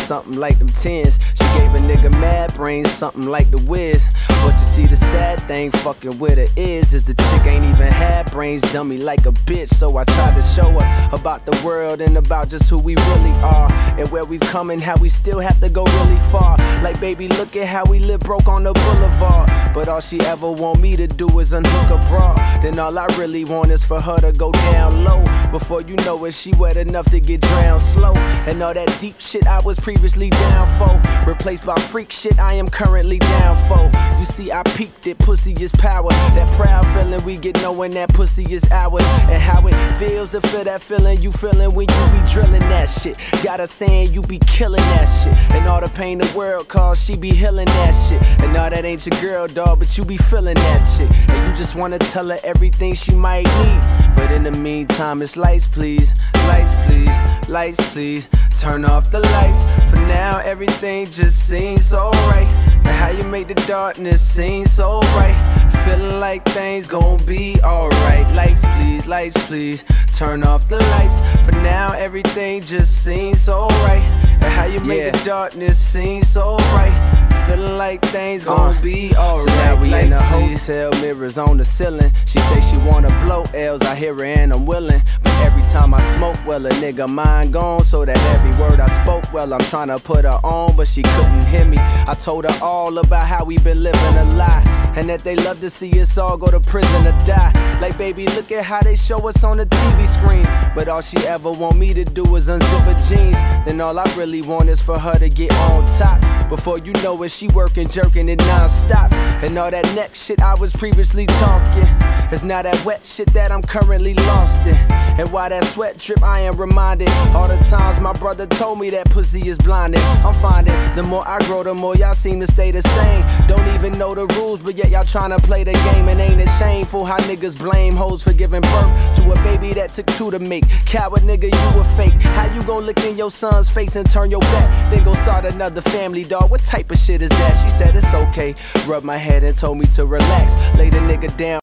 something like them tens. She gave a nigga mad brains, something like the Wiz. But you see, the sad thing fucking with her is the chick ain't even had brains, dummy like a bitch. So I tried to show her about the world and about just who we really are, and where we've come and how we still have to go really far. Like, baby, look at how we live broke on the boulevard. But all she ever want me to do is unhook a bra. Then all I really want is for her to go down low. Before you know it, she wet enough to get drowned slow. And all that deep shit I was previously down for, replaced by freak shit I am currently down for. You see, I peaked it, pussy is power. That proud feeling we get knowing that pussy is ours. And how it feels to feel that feeling you feeling when you be drilling that shit. Got her saying you be killing that shit, and all the pain the world cause, she be healing that shit. And all that ain't your girl, dog, but you be feeling that shit. And you just wanna tell her everything she might need. But in the meantime, it's lights please, lights please, lights please. Turn off the lights, for now everything just seems so right. And how you make the darkness seem so bright, feeling like things gon' be alright. Lights please, turn off the lights. For now everything just seems so right. And how you make the darkness seem so bright, feeling like things gon' be alright. So now we in the hotel, mirrors on the ceiling. She say she wanna blow L's, I hear her and I'm willing. But every time I smoke, well, a nigga mind gone. So that every word I spoke, well, I'm tryna put her on, but she couldn't hear me. I told her all about how we been living a lie, and that they love to see us all go to prison or die. Like, baby, look at how they show us on the TV screen. But all she ever want me to do is unzip her jeans. Then all I really want is for her to get on top. Before you know it, she working, jerking it non-stop. And all that neck shit I was previously talking is now that wet shit that I'm currently lost in. And while that sweat drip, I am reminded all the times my brother told me that pussy is blinded. I'm finding the more I grow, the more y'all seem to stay the same. Don't even know the rules, but yet y'all tryna play the game. And ain't it shameful how niggas blame hoes for giving birth to a baby that took two to make? Coward nigga, you a fake. How you gon' look in your son's face and turn your back, then go start another family, dog? What type of shit is that? She said it's okay, rubbed my head and told me to relax, lay the nigga down.